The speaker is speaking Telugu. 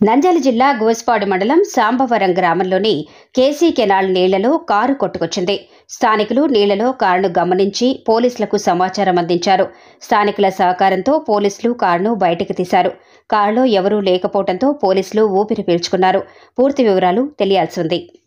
నంద్యాల జిల్లా గోస్పాడు మండలం సాంబవరం గ్రామంలోని కేసీ కెనాల్ నీళ్లలో కారు కొట్టుకొచ్చింది. స్థానికులు నీళ్లలో కారును గమనించి పోలీసులకు సమాచారం అందించారు. స్థానికుల సహకారంతో పోలీసులు కారును బయటకు తీశారు. కారులో ఎవరూ లేకపోవడంతో పోలీసులు ఊపిరి పీల్చుకున్నారు. పూర్తి వివరాలు తెలియాల్సి ఉంది.